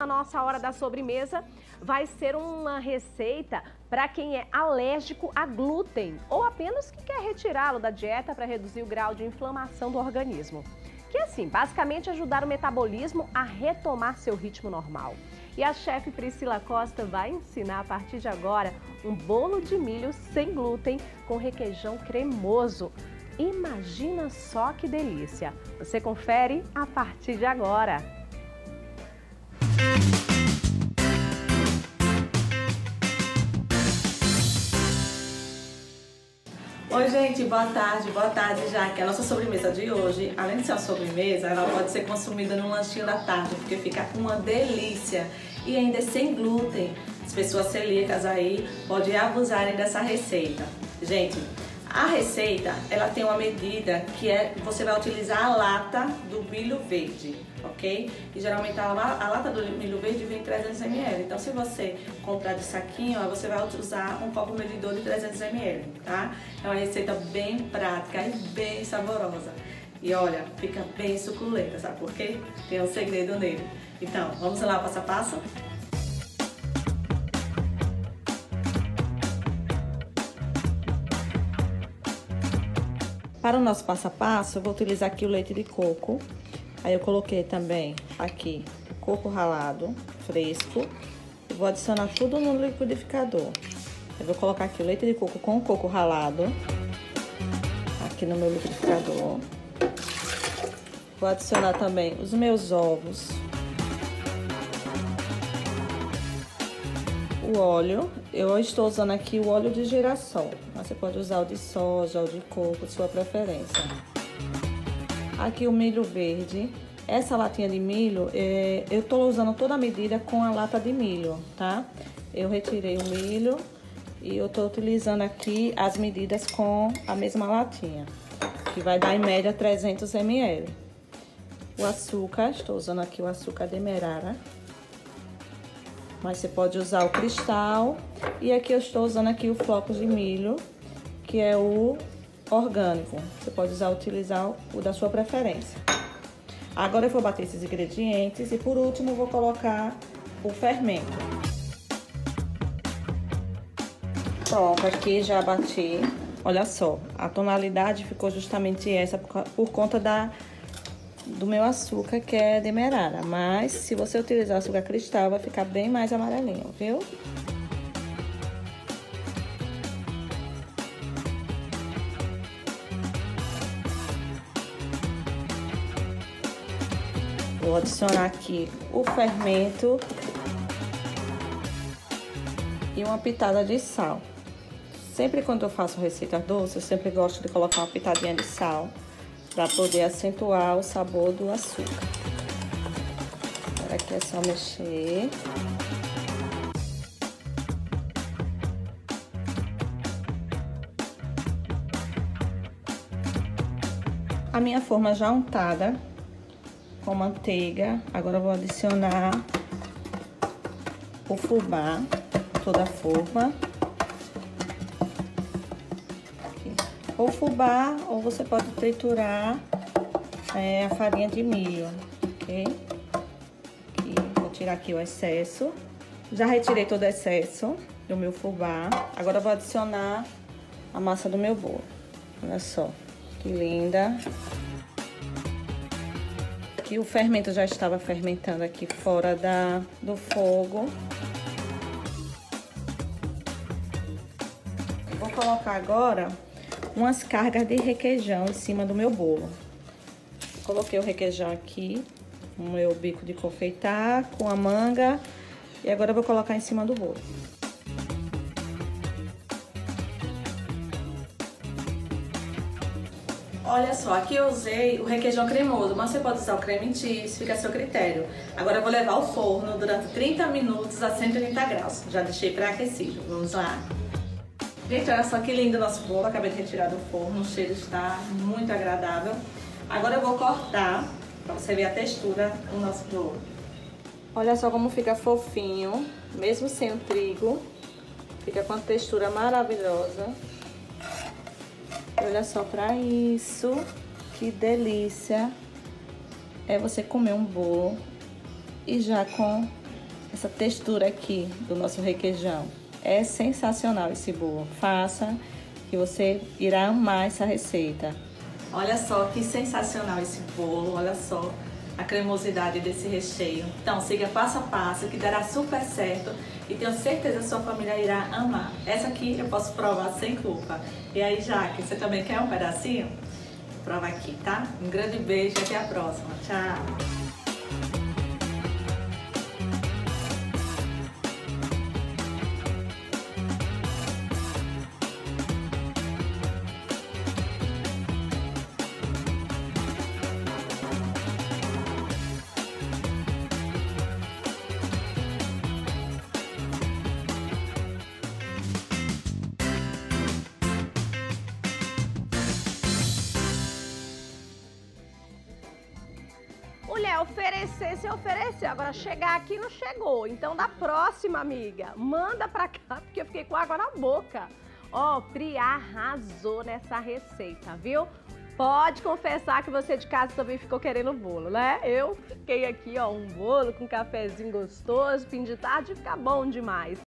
A nossa hora da sobremesa vai ser uma receita para quem é alérgico a glúten ou apenas que quer retirá-lo da dieta para reduzir o grau de inflamação do organismo. Que assim, basicamente ajudar o metabolismo a retomar seu ritmo normal. E a chefe Priscila Costa vai ensinar a partir de agora um bolo de milho sem glúten com requeijão cremoso. Imagina só que delícia! Você confere a partir de agora. Oi gente, boa tarde já, que a nossa sobremesa de hoje, além de ser uma sobremesa, ela pode ser consumida no lanchinho da tarde, porque fica uma delícia e ainda é sem glúten. As pessoas celíacas aí podem abusarem dessa receita. Gente, a receita, ela tem uma medida que você vai utilizar a lata do milho verde, ok? E geralmente a lata do milho verde vem 300 ml, então se você comprar de saquinho, você vai usar um copo medidor de 300 ml, tá? É uma receita bem prática e bem saborosa. E olha, fica bem suculenta, sabe por quê? Tem um segredo nele. Então, vamos lá passo a passo? Para o nosso passo a passo, eu vou utilizar aqui o leite de coco. Aí eu coloquei também aqui coco ralado, fresco. E vou adicionar tudo no liquidificador. Eu vou colocar aqui o leite de coco com o coco ralado. Aqui no meu liquidificador. Vou adicionar também os meus ovos. O óleo, eu estou usando aqui o óleo de girassol, mas você pode usar o de soja, o de coco, de sua preferência. Aqui o milho verde, essa latinha de milho, eu estou usando toda a medida com a lata de milho, tá? Eu retirei o milho e eu estou utilizando aqui as medidas com a mesma latinha, que vai dar em média 300 ml. O açúcar, estou usando aqui o açúcar demerara. Mas você pode usar o cristal. E aqui eu estou usando aqui o floco de milho, que é o orgânico. Você pode utilizar o da sua preferência. Agora eu vou bater esses ingredientes e por último eu vou colocar o fermento. Pronto, aqui já bati. Olha só, a tonalidade ficou justamente essa por conta do meu açúcar, que é demerara, mas se você utilizar açúcar cristal vai ficar bem mais amarelinho, viu? Vou adicionar aqui o fermento e uma pitada de sal. Sempre quando eu faço receita doce, eu sempre gosto de colocar uma pitadinha de sal, para poder acentuar o sabor do açúcar. Agora aqui é só mexer. A minha forma já untada com manteiga. Agora eu vou adicionar o fubá, toda a forma. Ou fubá, ou você pode triturar a farinha de milho, ok? Aqui, vou tirar aqui o excesso. Já retirei todo o excesso do meu fubá. Agora eu vou adicionar a massa do meu bolo. Olha só, que linda. Aqui o fermento já estava fermentando aqui fora do fogo. Vou colocar agora umas cargas de requeijão em cima do meu bolo. Coloquei o requeijão aqui, o meu bico de confeitar com a manga. E agora eu vou colocar em cima do bolo. Olha só, aqui eu usei o requeijão cremoso, mas você pode usar o creme cheese, fica a seu critério. Agora eu vou levar ao forno durante 30 minutos a 130 graus. Já deixei pré-aquecido. Vamos lá. Gente, olha só que lindo o nosso bolo, acabei de retirar do forno, o cheiro está muito agradável. Agora eu vou cortar, para você ver a textura do nosso bolo. Olha só como fica fofinho, mesmo sem o trigo, fica com uma textura maravilhosa. Olha só para isso, que delícia é você comer um bolo e já com essa textura aqui do nosso requeijão. É sensacional esse bolo. Faça que você irá amar essa receita. Olha só que sensacional esse bolo, olha só a cremosidade desse recheio. Então siga passo a passo que dará super certo e tenho certeza que sua família irá amar. Essa aqui eu posso provar sem culpa. E aí, Jaque, você também quer um pedacinho? Prova aqui, tá? Um grande beijo e até a próxima. Tchau! Mulher, oferecer, se ofereceu. Agora chegar aqui não chegou. Então, da próxima, amiga, manda pra cá, porque eu fiquei com água na boca. Ó, Pri arrasou nessa receita, viu? Pode confessar que você de casa também ficou querendo bolo, né? Eu fiquei aqui, ó, um bolo com um cafezinho gostoso, fim de tarde, fica bom demais.